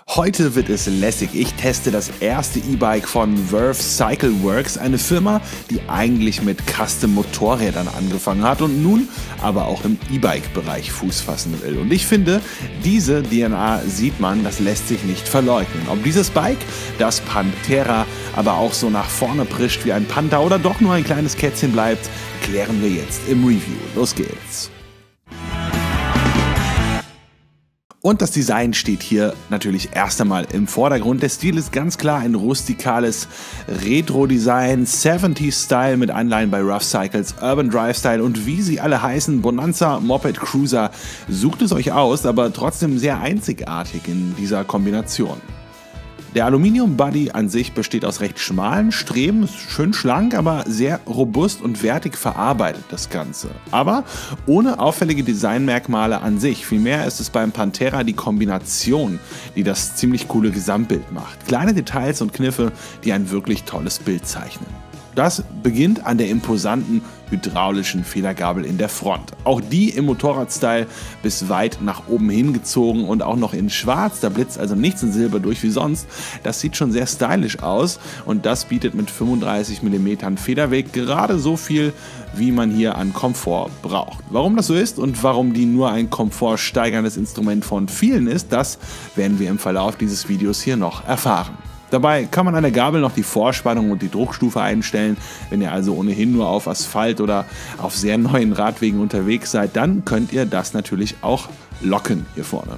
Heute wird es lässig. Ich teste das erste E-Bike von Verve Cycle Works, eine Firma, die eigentlich mit Custom-Motorrädern angefangen hat und nun aber auch im E-Bike-Bereich Fuß fassen will. Und ich finde, diese DNA sieht man, das lässt sich nicht verleugnen. Ob dieses Bike, das Pantera, aber auch so nach vorne prischt wie ein Panther oder doch nur ein kleines Kätzchen bleibt, klären wir jetzt im Review. Los geht's! Und das Design steht hier natürlich erst einmal im Vordergrund. Der Stil ist ganz klar ein rustikales Retro-Design, 70s-Style mit Anleihen bei Rough Cycles, Urban Drive-Style und wie sie alle heißen, Bonanza, Moped, Cruiser. Sucht es euch aus, aber trotzdem sehr einzigartig in dieser Kombination. Der Aluminium-Body an sich besteht aus recht schmalen Streben, ist schön schlank, aber sehr robust und wertig verarbeitet das Ganze. Aber ohne auffällige Designmerkmale an sich. Vielmehr ist es beim Pantera die Kombination, die das ziemlich coole Gesamtbild macht. Kleine Details und Kniffe, die ein wirklich tolles Bild zeichnen. Das beginnt an der imposanten hydraulischen Federgabel in der Front. Auch die im Motorrad-Style bis weit nach oben hingezogen und auch noch in schwarz. Da blitzt also nichts in Silber durch wie sonst. Das sieht schon sehr stylisch aus und das bietet mit 35 mm Federweg gerade so viel, wie man hier an Komfort braucht. Warum das so ist und warum die nur ein komfortsteigerndes Instrument von vielen ist, das werden wir im Verlauf dieses Videos hier noch erfahren. Dabei kann man an der Gabel noch die Vorspannung und die Druckstufe einstellen. Wenn ihr also ohnehin nur auf Asphalt oder auf sehr neuen Radwegen unterwegs seid, dann könnt ihr das natürlich auch locken hier vorne.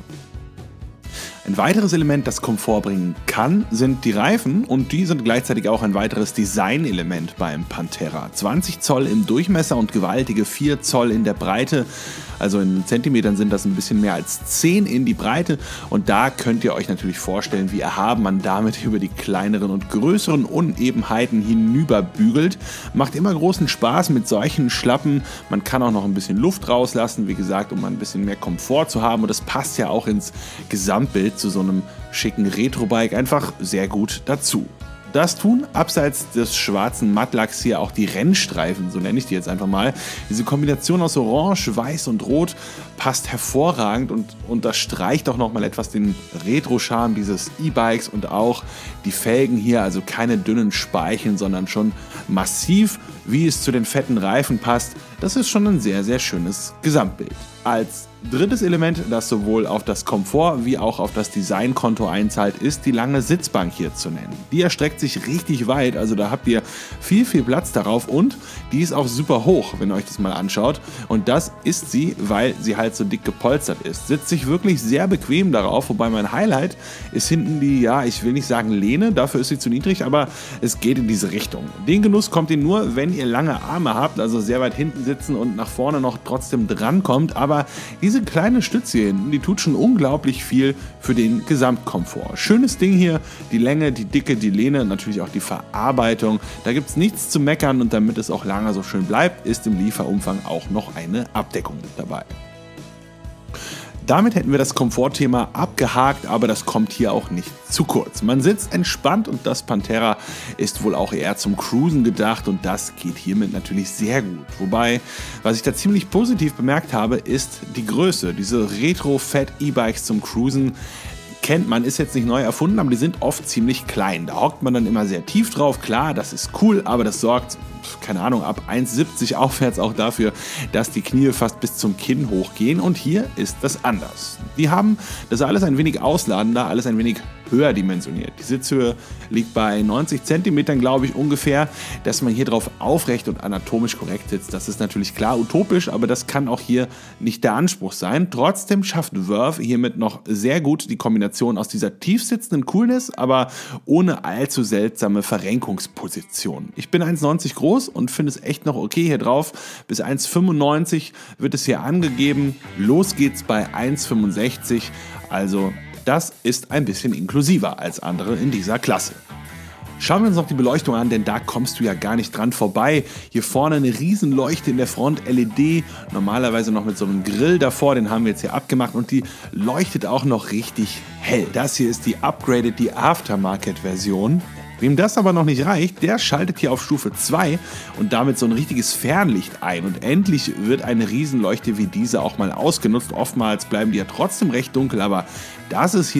Ein weiteres Element, das Komfort bringen kann, sind die Reifen und die sind gleichzeitig auch ein weiteres Designelement beim Pantera. 20 Zoll im Durchmesser und gewaltige 4 Zoll in der Breite, also in Zentimetern sind das ein bisschen mehr als 10 in die Breite und da könnt ihr euch natürlich vorstellen, wie erhaben man damit über die kleineren und größeren Unebenheiten hinüberbügelt. Macht immer großen Spaß mit solchen Schlappen, man kann auch noch ein bisschen Luft rauslassen, wie gesagt, um ein bisschen mehr Komfort zu haben und das passt ja auch ins Gesamtbild zu so einem schicken Retro-Bike einfach sehr gut dazu. Das tun abseits des schwarzen Mattlacks hier auch die Rennstreifen, so nenne ich die jetzt einfach mal. Diese Kombination aus Orange, Weiß und Rot passt hervorragend und unterstreicht auch nochmal etwas den Retro-Charme dieses E-Bikes und auch die Felgen hier, also keine dünnen Speicheln, sondern schon massiv, wie es zu den fetten Reifen passt. Das ist schon ein sehr, sehr schönes Gesamtbild. Als drittes Element, das sowohl auf das Komfort wie auch auf das Designkonto einzahlt, ist die lange Sitzbank hier zu nennen. Die erstreckt sich richtig weit, also da habt ihr viel Platz darauf und die ist auch super hoch, wenn ihr euch das mal anschaut. Und das ist sie, weil sie halt so dick gepolstert ist. Sitzt sich wirklich sehr bequem darauf, wobei mein Highlight ist hinten die, ja, ich will nicht sagen Lehne, dafür ist sie zu niedrig, aber es geht in diese Richtung. Den Genuss kommt ihr nur, wenn ihr lange Arme habt, also sehr weit hinten sitzen und nach vorne noch trotzdem drankommt, aber diese kleine Stütze hier hinten, die tut schon unglaublich viel für den Gesamtkomfort. Schönes Ding hier, die Länge, die Dicke, die Lehne, natürlich auch die Verarbeitung. Da gibt es nichts zu meckern und damit es auch lange so schön bleibt, ist im Lieferumfang auch noch eine Abdeckung mit dabei. Damit hätten wir das Komfortthema abgehakt, aber das kommt hier auch nicht zu kurz. Man sitzt entspannt und das Pantera ist wohl auch eher zum Cruisen gedacht und das geht hiermit natürlich sehr gut. Wobei, was ich da ziemlich positiv bemerkt habe, ist die Größe. Diese Retro-Fat-E-Bikes zum Cruisen kennt man, ist jetzt nicht neu erfunden, aber die sind oft ziemlich klein. Da hockt man dann immer sehr tief drauf. Klar, das ist cool, aber das sorgt, keine Ahnung, ab 1,70 aufwärts auch dafür, dass die Knie fast bis zum Kinn hochgehen und hier ist das anders. Die haben das alles ein wenig ausladender, alles ein wenig höher dimensioniert. Die Sitzhöhe liegt bei 90 cm, glaube ich, ungefähr. Dass man hier drauf aufrecht und anatomisch korrekt sitzt, das ist natürlich klar utopisch, aber das kann auch hier nicht der Anspruch sein. Trotzdem schafft Verve hiermit noch sehr gut die Kombination aus dieser tief sitzenden Coolness, aber ohne allzu seltsame Verrenkungsposition. Ich bin 1,90 groß und finde es echt noch okay hier drauf. Bis 1,95 wird es hier angegeben. Los geht's bei 1,65, also das ist ein bisschen inklusiver als andere in dieser Klasse. Schauen wir uns noch die Beleuchtung an, denn da kommst du ja gar nicht dran vorbei. Hier vorne eine Riesenleuchte in der Front, LED, normalerweise noch mit so einem Grill davor, den haben wir jetzt hier abgemacht und die leuchtet auch noch richtig hell. Das hier ist die Upgraded, die Aftermarket-Version. Wem das aber noch nicht reicht, der schaltet hier auf Stufe 2 und damit so ein richtiges Fernlicht ein. Und endlich wird eine Riesenleuchte wie diese auch mal ausgenutzt. Oftmals bleiben die ja trotzdem recht dunkel, aber das ist hier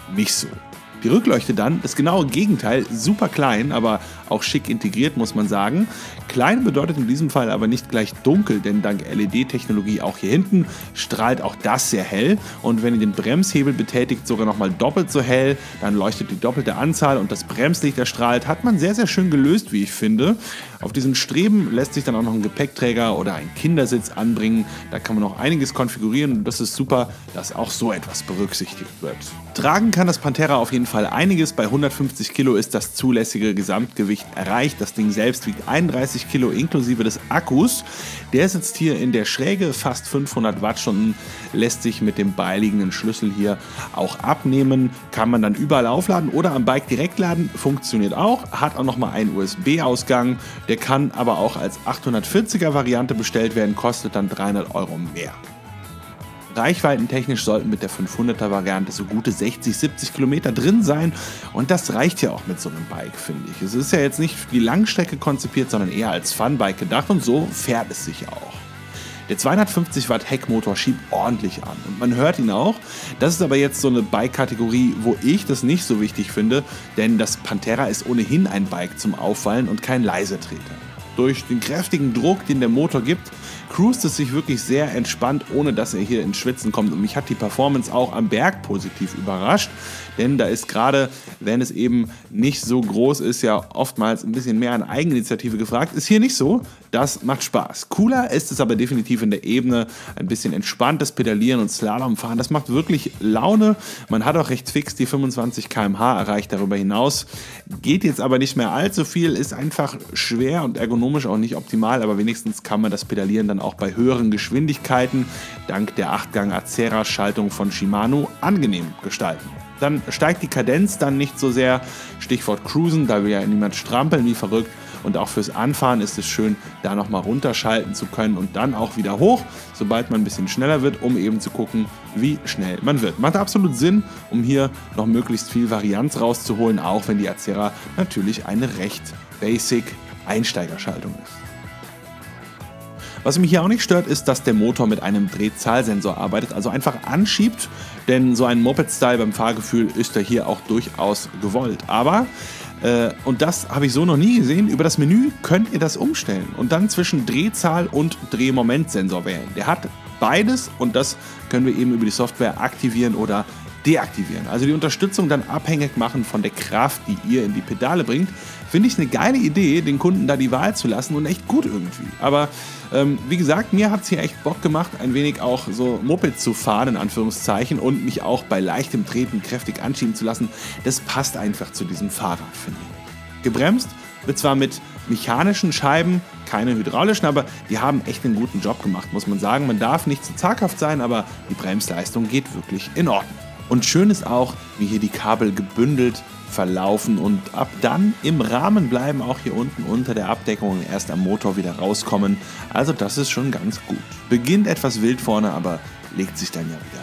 nicht so. Die Rückleuchte dann, das genaue Gegenteil, super klein, aber auch schick integriert, muss man sagen. Klein bedeutet in diesem Fall aber nicht gleich dunkel, denn dank LED-Technologie auch hier hinten strahlt auch das sehr hell. Und wenn ihr den Bremshebel betätigt, sogar nochmal doppelt so hell, dann leuchtet die doppelte Anzahl und das Bremslicht erstrahlt. Hat man sehr, sehr schön gelöst, wie ich finde. Auf diesen Streben lässt sich dann auch noch ein Gepäckträger oder ein Kindersitz anbringen. Da kann man noch einiges konfigurieren und das ist super, dass auch so etwas berücksichtigt wird. Tragen kann das Pantera auf jeden Fall einiges. Bei 150 Kilo ist das zulässige Gesamtgewicht erreicht. Das Ding selbst wiegt 31 Kilo inklusive des Akkus. Der sitzt hier in der Schräge, fast 500 Wattstunden, lässt sich mit dem beiliegenden Schlüssel hier auch abnehmen. Kann man dann überall aufladen oder am Bike direkt laden, funktioniert auch. Hat auch nochmal einen USB-Ausgang. Der kann aber auch als 840er Variante bestellt werden, kostet dann 300 € mehr. Reichweitentechnisch sollten mit der 500er Variante so gute 60-70 Kilometer drin sein und das reicht ja auch mit so einem Bike, finde ich. Es ist ja jetzt nicht für die Langstrecke konzipiert, sondern eher als Funbike gedacht und so fährt es sich auch. Der 250 Watt Heckmotor schiebt ordentlich an und man hört ihn auch. Das ist aber jetzt so eine Bike-Kategorie, wo ich das nicht so wichtig finde, denn das Pantera ist ohnehin ein Bike zum Auffallen und kein Leisetreter. Durch den kräftigen Druck, den der Motor gibt, cruist es sich wirklich sehr entspannt, ohne dass er hier ins Schwitzen kommt. Und mich hat die Performance auch am Berg positiv überrascht, denn da ist gerade, wenn es eben nicht so groß ist, ja oftmals ein bisschen mehr an Eigeninitiative gefragt. Ist hier nicht so, das macht Spaß. Cooler ist es aber definitiv in der Ebene, ein bisschen entspanntes Pedalieren und Slalomfahren. Das macht wirklich Laune. Man hat auch recht fix die 25 km/h erreicht darüber hinaus. Geht jetzt aber nicht mehr allzu viel, ist einfach schwer und ergonomisch auch nicht optimal, aber wenigstens kann man das Pedalieren dann auch bei höheren Geschwindigkeiten dank der 8-Gang Acera-Schaltung von Shimano angenehm gestalten. Dann steigt die Kadenz dann nicht so sehr, Stichwort Cruisen, da will ja niemand strampeln wie verrückt und auch fürs Anfahren ist es schön, da nochmal runterschalten zu können und dann auch wieder hoch, sobald man ein bisschen schneller wird, um eben zu gucken, wie schnell man wird. Macht absolut Sinn, um hier noch möglichst viel Varianz rauszuholen, auch wenn die Acera natürlich eine recht basic Einsteigerschaltung ist. Was mich hier auch nicht stört, ist, dass der Motor mit einem Drehzahlsensor arbeitet, also einfach anschiebt, denn so ein Moped-Style beim Fahrgefühl ist ja hier auch durchaus gewollt. Aber, und das habe ich so noch nie gesehen, über das Menü könnt ihr das umstellen und dann zwischen Drehzahl und Drehmomentsensor wählen. Der hat beides und das können wir eben über die Software aktivieren oder deaktivieren. Also die Unterstützung dann abhängig machen von der Kraft, die ihr in die Pedale bringt. Finde ich eine geile Idee, den Kunden da die Wahl zu lassen und echt gut irgendwie. Aber wie gesagt, mir hat es hier echt Bock gemacht, ein wenig auch so Moped zu fahren, in Anführungszeichen, und mich auch bei leichtem Treten kräftig anschieben zu lassen. Das passt einfach zu diesem Fahrrad, finde ich. Gebremst wird zwar mit mechanischen Scheiben, keine hydraulischen, aber die haben echt einen guten Job gemacht, muss man sagen. Man darf nicht zu zaghaft sein, aber die Bremsleistung geht wirklich in Ordnung. Und schön ist auch, wie hier die Kabel gebündelt verlaufen und ab dann im Rahmen bleiben, auch hier unten unter der Abdeckung und erst am Motor wieder rauskommen. Also das ist schon ganz gut. Beginnt etwas wild vorne, aber legt sich dann ja wieder.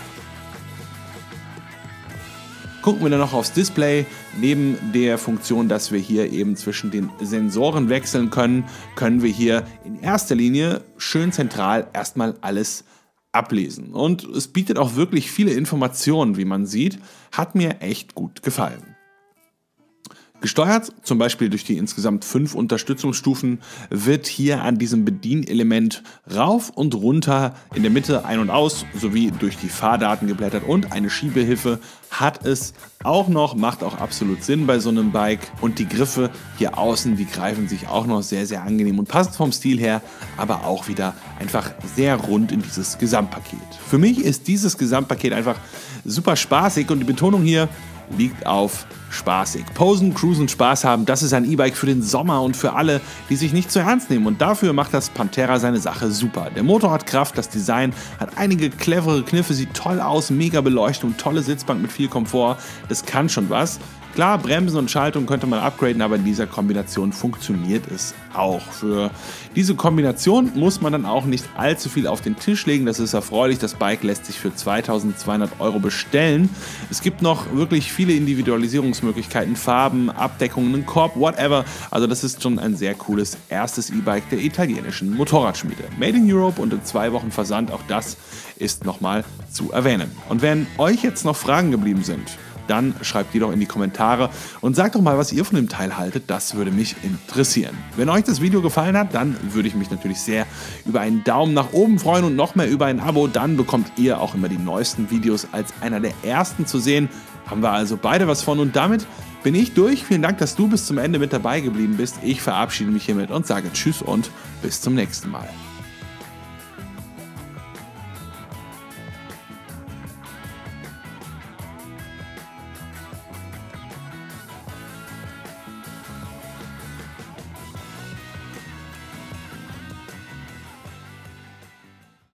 Gucken wir dann noch aufs Display. Neben der Funktion, dass wir hier eben zwischen den Sensoren wechseln können, können wir hier in erster Linie schön zentral erstmal alles ablesen. Und es bietet auch wirklich viele Informationen, wie man sieht. Hat mir echt gut gefallen. Gesteuert, zum Beispiel durch die insgesamt 5 Unterstützungsstufen, wird hier an diesem Bedienelement rauf und runter, in der Mitte ein- und aus, sowie durch die Fahrdaten geblättert und eine Schiebehilfe hat es auch noch, macht auch absolut Sinn bei so einem Bike. Und die Griffe hier außen, die greifen sich auch noch sehr, sehr angenehm und passen vom Stil her, aber auch wieder einfach sehr rund in dieses Gesamtpaket. Für mich ist dieses Gesamtpaket einfach super spaßig und die Betonung hier liegt auf spaßig. Posen, cruisen, Spaß haben, das ist ein E-Bike für den Sommer und für alle, die sich nicht zu ernst nehmen. Und dafür macht das Pantera seine Sache super. Der Motor hat Kraft, das Design hat einige clevere Kniffe, sieht toll aus, mega Beleuchtung, tolle Sitzbank mit viel Komfort. Das kann schon was. Klar, Bremsen und Schaltung könnte man upgraden, aber in dieser Kombination funktioniert es auch. Für diese Kombination muss man dann auch nicht allzu viel auf den Tisch legen, das ist erfreulich. Das Bike lässt sich für 2.200 € bestellen. Es gibt noch wirklich viele Individualisierungsmöglichkeiten, Farben, Abdeckungen, einen Korb, whatever. Also das ist schon ein sehr cooles erstes E-Bike der italienischen Motorradschmiede. Made in Europe und in 2 Wochen Versand, auch das ist nochmal zu erwähnen. Und wenn euch jetzt noch Fragen geblieben sind, dann schreibt die doch in die Kommentare und sagt doch mal, was ihr von dem Teil haltet, das würde mich interessieren. Wenn euch das Video gefallen hat, dann würde ich mich natürlich sehr über einen Daumen nach oben freuen und noch mehr über ein Abo, dann bekommt ihr auch immer die neuesten Videos als einer der ersten zu sehen. Haben wir also beide was von und damit bin ich durch. Vielen Dank, dass du bis zum Ende mit dabei geblieben bist. Ich verabschiede mich hiermit und sage Tschüss und bis zum nächsten Mal.